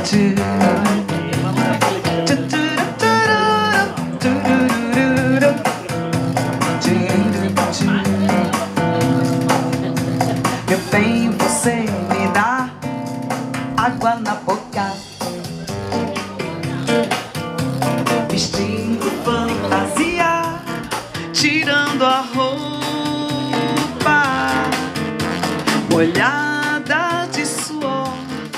Meu bem, você me dá água na boca, vestindo fantasia, tirando a roupa molhada de suor.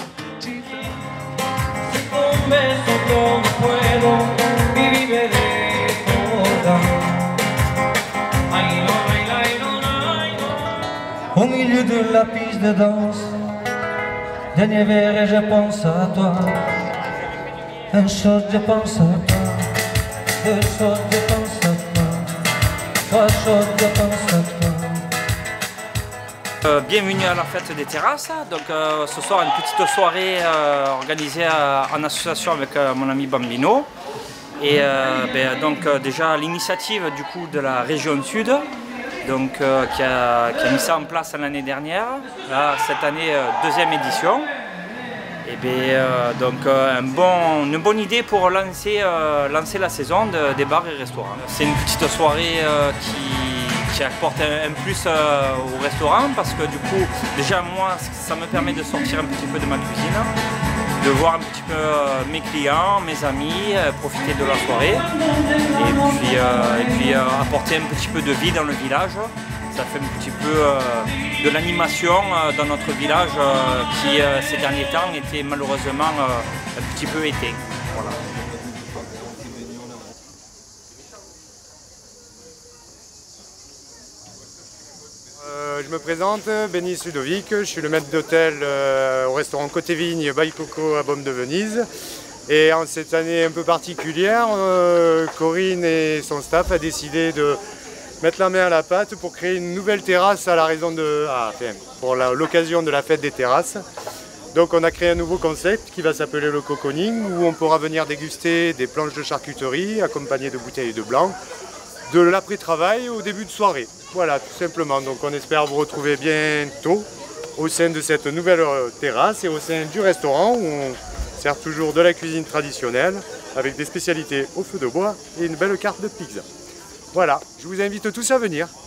Un beso yo no puedo vivir de toda. Ay, no, ay, ay, no, ay, no. Au milieu de la piste de danse, dernier verre et je pense à toi. Un shot, je pense à toi. Deux shots, je pense à toi. Trois shots, je pense à toi. Bienvenue à la fête des terrasses. Donc ce soir une petite soirée organisée en association avec mon ami Bambino. Et donc déjà l'initiative du coup de la région Sud, donc qui a mis ça en place l'année dernière. Là, cette année deuxième édition. Et donc une bonne idée pour lancer la saison des bars et restaurants. C'est une petite soirée qui apporte un plus au restaurant parce que du coup déjà moi ça me permet de sortir un petit peu de ma cuisine, de voir un petit peu mes clients, mes amis, profiter de la soirée et puis apporter un petit peu de vie dans le village. Ça fait un petit peu de l'animation dans notre village qui ces derniers temps était malheureusement un petit peu éteint. Voilà. Je me présente, Bénis Ludovic, je suis le maître d'hôtel au restaurant Côté Vigne by Coco à Baume de Venise. Et en cette année un peu particulière, Corinne et son staff a décidé de mettre la main à la pâte pour créer une nouvelle terrasse à la raison de, pour l'occasion de la fête des terrasses. Donc on a créé un nouveau concept qui va s'appeler le cocooning, où on pourra venir déguster des planches de charcuterie accompagnées de bouteilles de blanc, de l'après-travail au début de soirée. Voilà, tout simplement. Donc on espère vous retrouver bientôt au sein de cette nouvelle terrasse et au sein du restaurant où on sert toujours de la cuisine traditionnelle avec des spécialités au feu de bois et une belle carte de pizza. Voilà, je vous invite tous à venir.